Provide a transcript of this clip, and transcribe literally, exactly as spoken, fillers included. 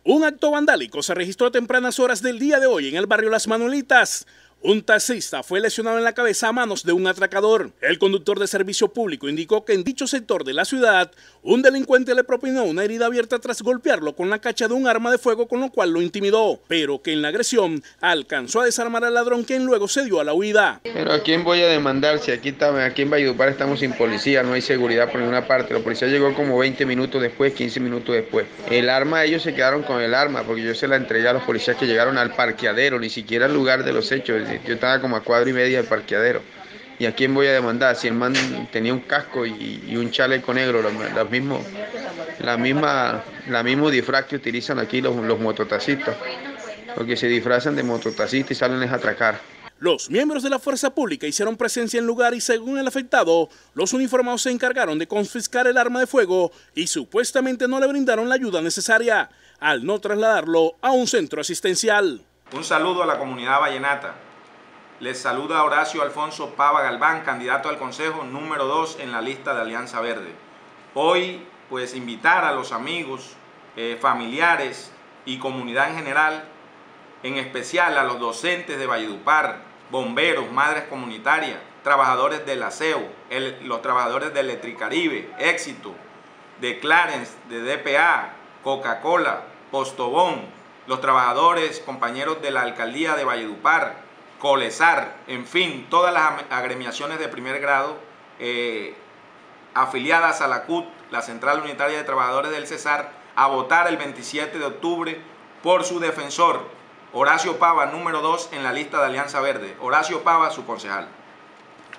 Un acto vandálico se registró a tempranas horas del día de hoy en el barrio Las Manuelitas. Un taxista fue lesionado en la cabeza a manos de un atracador. El conductor de servicio público indicó que en dicho sector de la ciudad, un delincuente le propinó una herida abierta tras golpearlo con la cacha de un arma de fuego, con lo cual lo intimidó, pero que en la agresión alcanzó a desarmar al ladrón, quien luego se dio a la huida. Pero ¿a quién voy a demandar si aquí, está, aquí en Valledupar estamos sin policía, no hay seguridad por ninguna parte? La policía llegó como veinte minutos después, quince minutos después. El arma, ellos se quedaron con el arma porque yo se la entregué a los policías que llegaron al parqueadero, ni siquiera al lugar de los hechos. Yo estaba como a cuadra y media del parqueadero. ¿Y a quién voy a demandar? Si el man tenía un casco y, y un chaleco negro, lo, lo mismo, la misma, la mismo disfraz que utilizan aquí los, los mototaxistas, porque se disfrazan de mototaxistas y salen a atracar. Los miembros de la fuerza pública hicieron presencia en el lugar y, según el afectado, los uniformados se encargaron de confiscar el arma de fuego y supuestamente no le brindaron la ayuda necesaria, al no trasladarlo a un centro asistencial. Un saludo a la comunidad vallenata. Les saluda Horacio Alfonso Pava Galván, candidato al Consejo número dos en la lista de Alianza Verde. Hoy, pues, invitar a los amigos, eh, familiares y comunidad en general, en especial a los docentes de Valledupar, bomberos, madres comunitarias, trabajadores del aseo, el, los trabajadores de Electricaribe, Éxito, de Clarence, de D P A, Coca-Cola, Postobón, los trabajadores, compañeros de la Alcaldía de Valledupar, Colesar, en fin, todas las agremiaciones de primer grado eh, afiliadas a la C U T, la Central Unitaria de Trabajadores del Cesar, a votar el veintisiete de octubre por su defensor, Horacio Pava, número dos en la lista de Alianza Verde. Horacio Pava, su concejal.